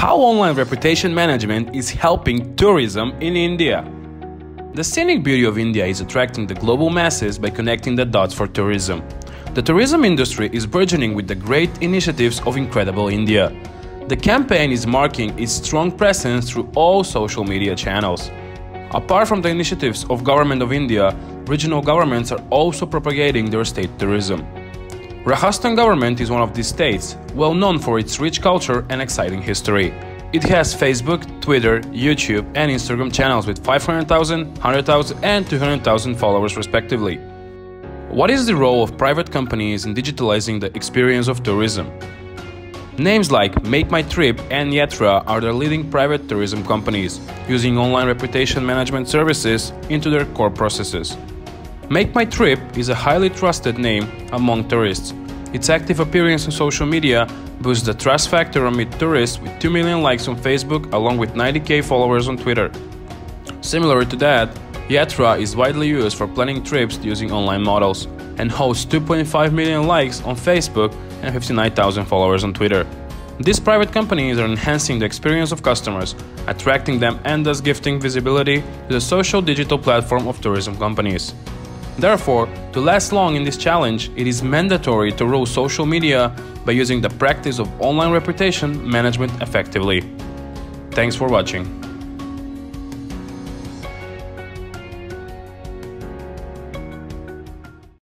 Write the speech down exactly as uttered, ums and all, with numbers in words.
How online reputation management is helping tourism in India. The scenic beauty of India is attracting the global masses by connecting the dots for tourism. The tourism industry is burgeoning with the great initiatives of Incredible India. The campaign is marking its strong presence through all social media channels. Apart from the initiatives of Government of India, regional governments are also propagating their state tourism. Rajasthan government is one of these states, well known for its rich culture and exciting history. It has Facebook, Twitter, YouTube and Instagram channels with five hundred thousand, one hundred thousand and two hundred thousand followers respectively. What is the role of private companies in digitalizing the experience of tourism? Names like Make My Trip and Yatra are the leading private tourism companies, using online reputation management services into their core processes. Make My Trip is a highly trusted name among tourists. Its active appearance on social media boosts the trust factor amid tourists with two million likes on Facebook along with ninety K followers on Twitter. Similar to that, Yatra is widely used for planning trips using online models and hosts two point five million likes on Facebook and fifty-nine thousand followers on Twitter. These private companies are enhancing the experience of customers, attracting them and thus gifting visibility to the social digital platform of tourism companies. Therefore, to last long in this challenge, it is mandatory to rule social media by using the practice of online reputation management effectively. Thanks for watching.